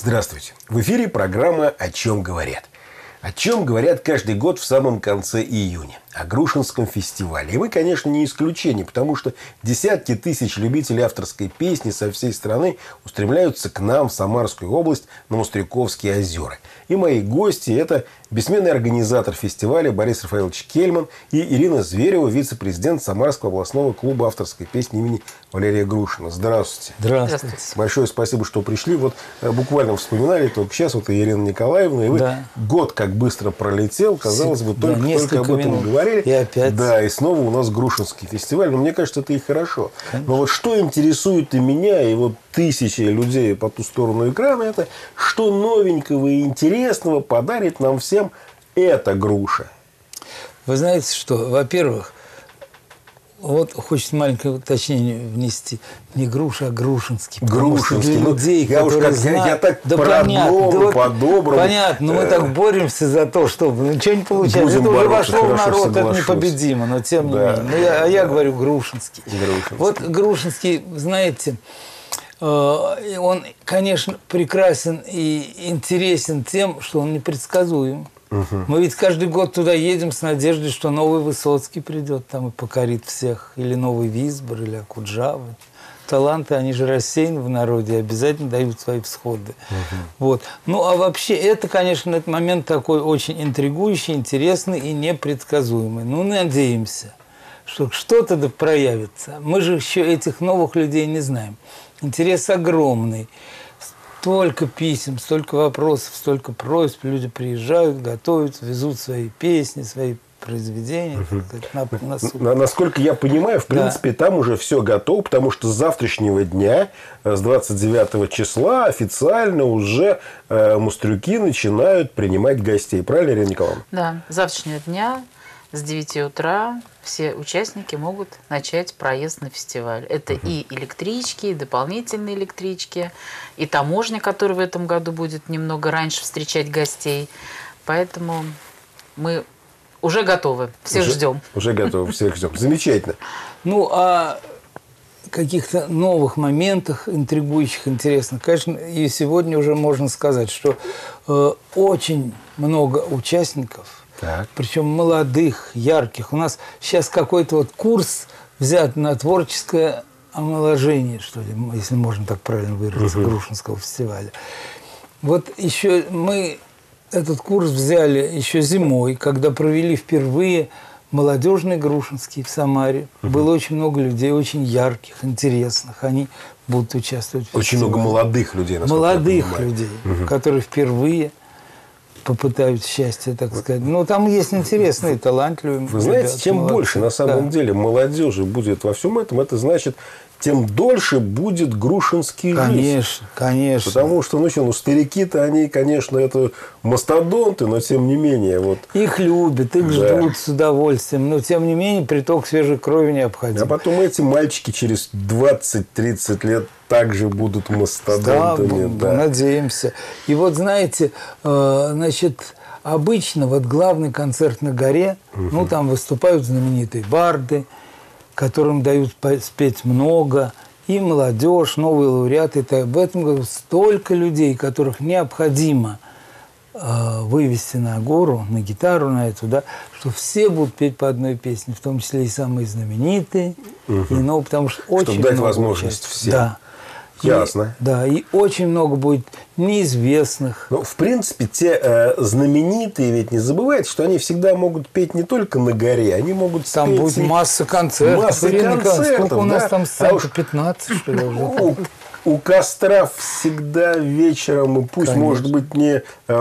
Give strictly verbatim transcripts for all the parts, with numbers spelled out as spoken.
Здравствуйте. В эфире программа «О чем говорят». О чем говорят каждый год в самом конце июня. О Грушинском фестивале. И мы, конечно, не исключение, потому что десятки тысяч любителей авторской песни со всей страны устремляются к нам в Самарскую область на Мустряковские озера. И мои гости – это бессменный организатор фестиваля Борис Рафаэлович Кельман и Ирина Зверева, вице-президент Самарского областного клуба авторской песни имени Валерия Грушина. Здравствуйте. Здравствуйте. Большое спасибо, что пришли. Вот буквально вспоминали только сейчас, вот и Ирина Николаевна, и вы да. год как быстро пролетел, казалось бы, только, да, только об этом минут. говорили. И опять. Да, и снова у нас Грушинский фестиваль. Но мне кажется, это и хорошо. Конечно. Но вот что интересует и меня, и вот тысячи людей по ту сторону экрана, это что новенького и интересного подарит нам всем эта груша. Вы знаете что? Во-первых, вот хочется маленькое уточнение внести. Не груша, а Грушинский. Грушинский. Для людей, я которые уж как, знают... я, я так да по-одному, по-доброму. Понятно, но мы так боремся за то, чтобы ничего не получается. Это уже вошло в народ, это непобедимо, но тем да. не менее. Но я, а я говорю Грушинский. Грушинский. Вот Грушинский, знаете, он, конечно, прекрасен и интересен тем, что он непредсказуем. Угу. Мы ведь каждый год туда едем с надеждой, что новый Высоцкий придет там и покорит всех, или новый Висбор, или Акуджава. Таланты, они же рассеяны в народе, обязательно дают свои всходы. Угу. Вот. Ну, а вообще, это, конечно, этот момент такой очень интригующий, интересный и непредсказуемый. Ну, надеемся, что что-то да проявится. Мы же еще этих новых людей не знаем. Интерес огромный. Столько писем, столько вопросов, столько просьб. Люди приезжают, готовят, везут свои песни, свои произведения. Угу. На, на Насколько я понимаю, в принципе, да. там уже все готово, потому что с завтрашнего дня, с двадцать девятого числа, официально уже э, мустрюки начинают принимать гостей. Правильно, Ирина Николаевна? Да, с завтрашнего дня с девяти утра все участники могут начать проезд на фестиваль. Это uh-huh. и электрички, и дополнительные электрички, и таможня, которая в этом году будет немного раньше встречать гостей. Поэтому мы уже готовы, всех уже, ждем. Уже готовы, всех ждем. Замечательно. Ну, а каких-то новых моментах, интригующих, интересных, конечно, и сегодня уже можно сказать, что э, очень много участников, так. причем молодых, ярких. У нас сейчас какой-то вот курс взят на творческое омоложение, что ли, если можно так правильно выразиться, угу. Грушинского фестиваля. Вот еще мы этот курс взяли еще зимой, когда провели впервые молодежный Грушинский в Самаре. Угу. Было очень много людей, очень ярких, интересных. Они будут участвовать в фестивале. Очень много молодых людей. Молодых людей, угу. которые впервые попытают счастье, так сказать. Но там есть интересные, талантливые. Вы знаете, ребят, чем молодцы. Больше на самом да. деле молодежи будет во всем этом, это значит, тем дольше будет грушинский жизнь. Конечно, конечно. Потому что, ну что, ну старики-то они, конечно, это мастодонты, но тем не менее. Вот. Их любят, их да. ждут с удовольствием, но тем не менее приток свежей крови необходим. А потом эти мальчики через двадцать-тридцать лет также будут мастодонтами. Да, да. Надеемся. И вот знаете, значит, обычно вот главный концерт на горе, угу. ну там выступают знаменитые барды, которым дают спеть много, и молодежь, новые лауреаты. Это в этом году столько людей, которых необходимо э, вывести на гору, на гитару, на эту, да, что все будут петь по одной песне, в том числе и самые знаменитые, угу. и, ну, потому что очень Чтобы дать много возможность участия. всем. Да. Ясно. И, да, и очень много будет неизвестных. Ну, в принципе, те э, знаменитые, ведь не забывайте, что они всегда могут петь не только на горе, они могут там спеть... Там будет масса концертов. Масса концертов, сколько у нас да? там сцен? А пятнадцать, что ли? У, у костра всегда вечером, и пусть, конечно. Может быть, не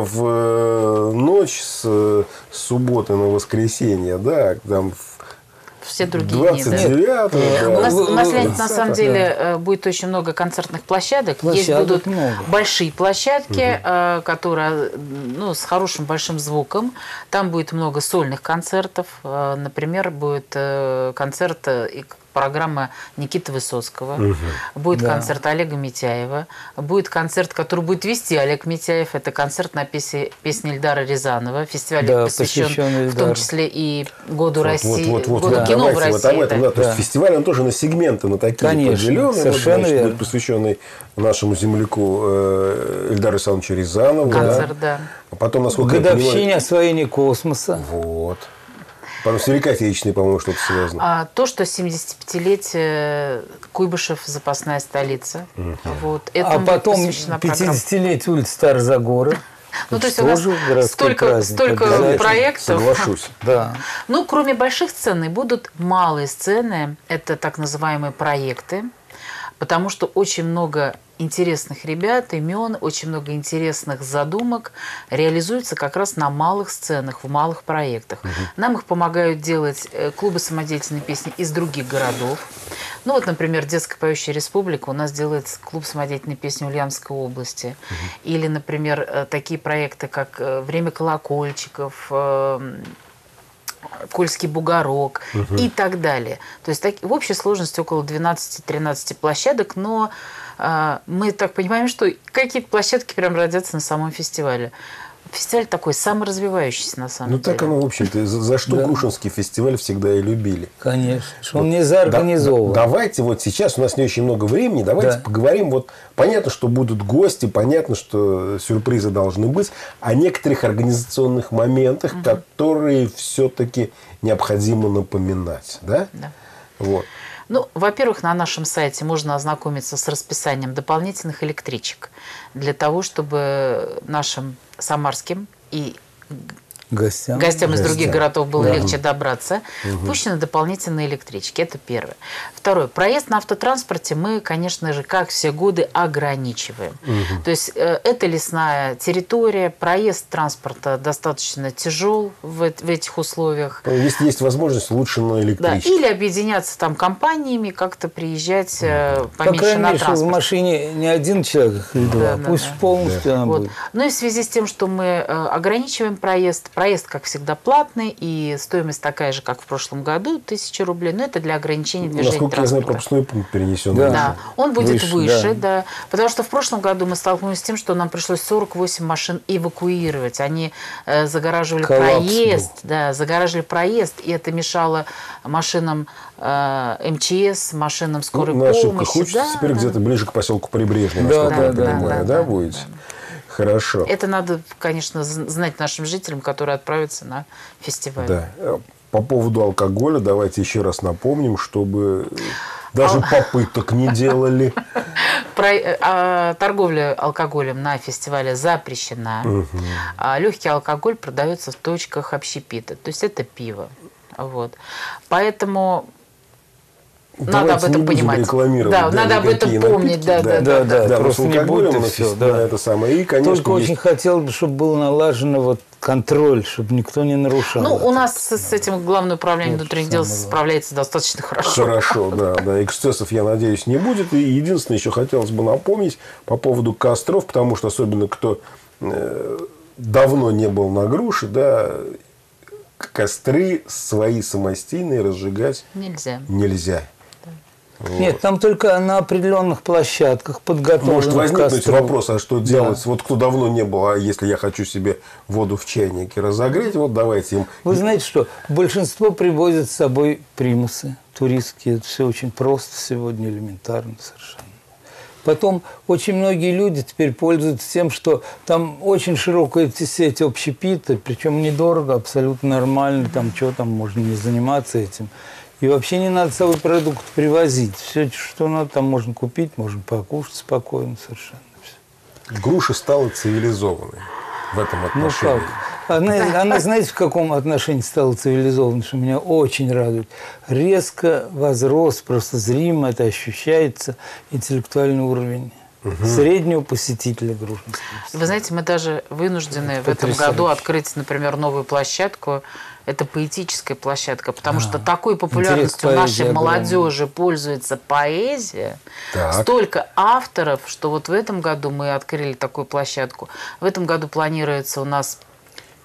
в ночь с субботы на воскресенье, да, там... Все другие дни. Да. Да. У нас, у нас на самом деле да. будет очень много концертных площадок. площадок Есть будут много. Большие площадки, угу. которые ну, с хорошим большим звуком. Там будет много сольных концертов. Например, будет концерт программа Никиты Высоцкого, угу. будет да. концерт Олега Митяева, будет концерт, который будет вести Олег Митяев. Это концерт на песни, песни Эльдара Рязанова. Фестиваль да, посвящен в том числе и году вот, России, вот, вот, году да. кино Давайте, в России. Вот об этом, да. Да. То есть да. фестиваль, он тоже на сегменты, на такие поделенные. Совершенно вот, верно. Посвященный нашему земляку Эльдару Александровичу Рязанову. Концерт, да. да. А потом, насколько годовщине я понимаю... освоения космоса. Вот. Потом с Великой Отечественной, по-моему, что-то связано. А, то, что семидесятипятилетие Куйбышев, запасная столица. Uh-huh. Вот. А потом пятидесятилетие улицы Старозагора. Ну, то есть у нас столько, столько проектов. Соглашусь. Да. Ну, кроме больших сцен, будут малые сцены. Это так называемые проекты. Потому что очень много интересных ребят, имен, очень много интересных задумок реализуется как раз на малых сценах, в малых проектах. Угу. Нам их помогают делать клубы самодеятельной песни из других городов. Ну вот, например, Детская поющая республика у нас делает клуб самодеятельной песни Ульяновской области. Угу. Или, например, такие проекты, как «Время колокольчиков», Кольский бугорок угу. и так далее. То есть так, в общей сложности около двенадцати-тринадцати площадок, но э, мы так понимаем, что какие-то площадки прям родятся на самом фестивале. Фестиваль такой саморазвивающийся на самом ну, деле. Ну так оно, в общем-то, за, за что да. Грушинский фестиваль всегда и любили. Конечно, что он не заорганизован. Да, давайте вот сейчас, у нас не очень много времени, давайте да. поговорим. Вот понятно, что будут гости, понятно, что сюрпризы должны быть, о некоторых организационных моментах, угу. которые все-таки необходимо напоминать. Да? Да. Вот. Ну, во-первых, на нашем сайте можно ознакомиться с расписанием дополнительных электричек для того, чтобы нашим самарским и гостям, гостям из гостям. других городов было да. легче добраться, угу. пущены дополнительные электрички. Это первое. Второе. Проезд на автотранспорте мы, конечно же, как все годы, ограничиваем. Угу. То есть э, это лесная территория, проезд транспорта достаточно тяжел в, в этих условиях. Если есть возможность, лучше на электричке. Да. Или объединяться там компаниями, как-то приезжать э, угу. поменьше По крайней на мере, транспорт. В машине не один человек, а два. Да, Пусть да, полностью да. она вот. будет. Ну и в связи с тем, что мы э, ограничиваем проезд, проезд, как всегда, платный, и стоимость такая же, как в прошлом году, тысяча рублей, но это для ограничения движения Насколько транспорта. я знаю, пропускной пункт перенесен. Да, да. Он будет выше, выше да. да, потому что в прошлом году мы столкнулись с тем, что нам пришлось сорок восемь машин эвакуировать. Они э, загораживали Коллапс проезд, был. да, загораживали проезд, и это мешало машинам э, эм че эс, машинам скорой ну, помощи. Хочется да, теперь да. где-то ближе к поселку Прибрежный, да, насколько да, я да, понимаю, да, да, да, будете? Да. Хорошо. Это надо, конечно, знать нашим жителям, которые отправятся на фестиваль. Да. По поводу алкоголя давайте еще раз напомним, чтобы даже Ал... попыток не делали. Про, торговля алкоголем на фестивале запрещена. Угу. Легкий алкоголь продается в точках общепита. То есть это пиво. Вот. Поэтому... Давайте надо об этом понимать. Да, да, надо об этом помнить. Да, да, да, да, да, да. Просто не будет и все. Да. Это самое. И, конечно, Только есть... очень хотел бы, чтобы был налажен вот контроль, чтобы никто не нарушал. Ну, это. у нас с этим Главное управление вот внутренних дел справляется достаточно хорошо. Хорошо, да, да. Эксцессов, я надеюсь, не будет. И единственное, еще хотелось бы напомнить по поводу костров, потому что особенно кто э, давно не был на Груше, да, костры свои самостийные разжигать нельзя. Нельзя. Вот. Нет, там только на определенных площадках подготовленных. Может возникнуть костров. вопрос, а что делать? Да. Вот кто давно не был, а если я хочу себе воду в чайнике разогреть, вот давайте им... Вы знаете что? Большинство привозят с собой примусы туристские. Это все очень просто сегодня, элементарно совершенно. Потом очень многие люди теперь пользуются тем, что там очень широкая сеть общепита, причем недорого, абсолютно нормально, там что там, можно не заниматься этим. И вообще не надо с собой продукт привозить. Все, что надо, там можно купить, можно покушать спокойно совершенно. Все. Груша стала цивилизованной в этом отношении. Ну как? Она, она, знаете, в каком отношении стала цивилизованной, что меня очень радует. Резко возрос, просто зримо это ощущается, интеллектуальный уровень. Угу. Среднего посетителя Грушинского. Вы знаете, мы даже вынуждены это в этом году открыть, например, новую площадку. Это поэтическая площадка, потому а, что такой популярностью нашей молодежи пользуется поэзия. Так. Столько авторов, что вот в этом году мы открыли такую площадку. В этом году планируется у нас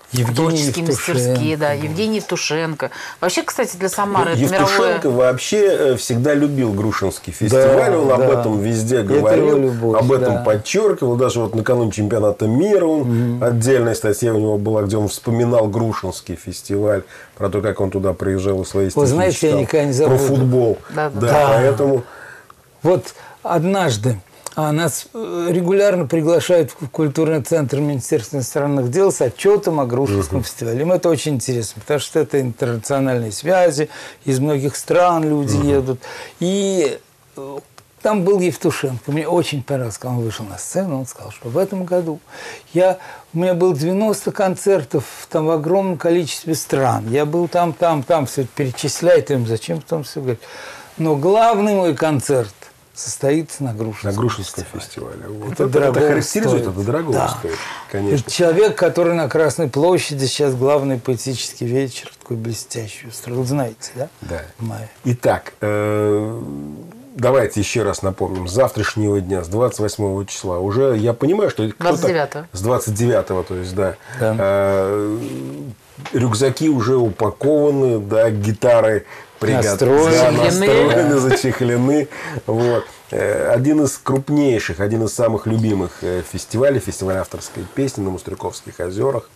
творческие Евтушенко. мастерские, да, Евгений Евтушенко. Вообще, кстати, для Самары это Евтушенко мировое... вообще всегда любил Грушинский фестиваль, Да, он об да. этом везде Это его говорил, любовь, об этом да. подчеркивал. Даже вот накануне чемпионата мира он, отдельная статья у него была, где он вспоминал Грушинский фестиваль, про то, как он туда приезжал и свои стихи Вы знаете, я читал, никогда не про забуду. футбол. Да, да, Да, да. поэтому... Вот однажды а, нас э, регулярно приглашают в культурный центр Министерства иностранных дел с отчетом о Грушинском фестивале. Им это очень интересно, потому что это интернациональные связи, из многих стран люди едут. И э, там был Евтушенко. Мне очень понравилось, когда он вышел на сцену, он сказал, что в этом году я, у меня было девяносто концертов там в огромном количестве стран. Я был там, там, там, все это перечисляет им, зачем потом все говорить. Но главный мой концерт состоится на Грушинском, На Грушинском фестивале. фестивале. Вот Это это, дорого это характеризует, стоит. это дорого Да. стоит, Это конечно. человек, который на Красной площади сейчас главный поэтический вечер, такой блестящий устроил. Вы знаете, да? Да. В мае. Итак, э, давайте еще раз напомним. С завтрашнего дня, с двадцать восьмого числа, уже я понимаю, что кто-то... двадцать девятого. С двадцать девятого, то есть, да. Да. Э, рюкзаки уже упакованы, да, гитары приготовлены, да, Настроены. настроены, зачехлены. Вот. Э, Один из крупнейших, один из самых любимых э, фестивалей, фестиваль авторской песни на Мустряковских озерах,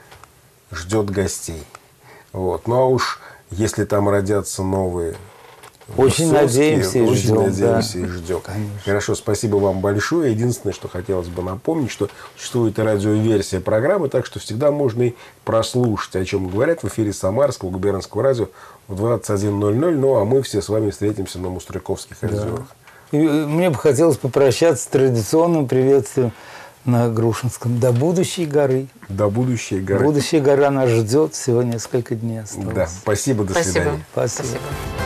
ждет гостей. Вот. Ну а уж если там родятся новые Очень Высоцкие, надеемся и очень ждем, надеемся да. и ждем. Конечно. Хорошо, спасибо вам большое. Единственное, что хотелось бы напомнить, что существует и радиоверсия программы, так что всегда можно и прослушать, о чем говорят в эфире Самарского губернского радио в двадцать один ноль ноль. Ну, а мы все с вами встретимся на Мустряковских озерах. И мне бы хотелось попрощаться с традиционным приветствием на Грушинском. До будущей горы. До будущей горы. Будущая гора нас ждет. Всего несколько дней осталось. Да, спасибо, до Спасибо. свидания. Спасибо. Спасибо.